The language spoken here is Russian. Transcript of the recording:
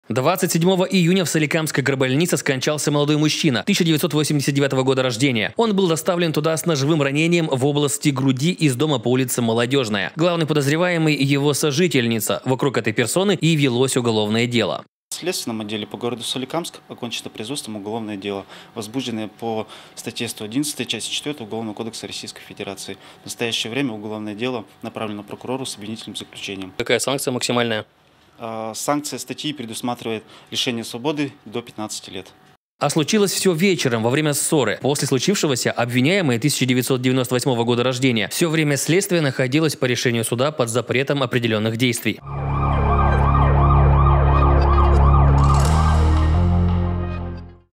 27 июня в Соликамской горбольнице скончался молодой мужчина 1989 года рождения. Он был доставлен туда с ножевым ранением в области груди из дома по улице Молодежная. Главный подозреваемый – его сожительница. Вокруг этой персоны и велось уголовное дело. В следственном отделе по городу Соликамск окончено производством уголовное дело, возбужденное по статье 111 части 4 Уголовного кодекса Российской Федерации. В настоящее время уголовное дело направлено прокурору с обвинительным заключением. Какая санкция максимальная? Санкция статьи предусматривает лишение свободы до 15 лет. А случилось все вечером, во время ссоры. После случившегося обвиняемый 1998 года рождения все время следствия находилась по решению суда под запретом определенных действий.